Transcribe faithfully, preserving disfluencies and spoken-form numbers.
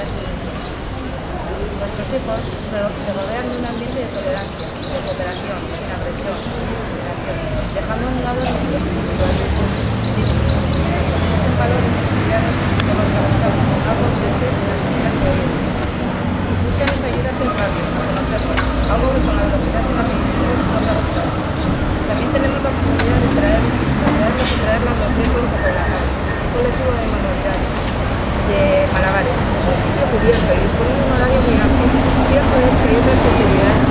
Nuestros hijos se rodean de un ambiente de tolerancia, de cooperación, sin agresión, sin discriminación, dejando a un lado los individualismos, en valores y actividades que nos adaptamos, algo ausente en la sociedad de hoy. Escucha nos ayuda a centrarnos, a conocernos, algo que con la velocidad y la precisión nos adaptamos. También tenemos la posibilidad de traernos y traernos los miércoles a Coelaján, un colectivo de manualidades, de malabares. Es un sitio cubierto y dispone de un horario muy amplio. Cierto es que hay otras posibilidades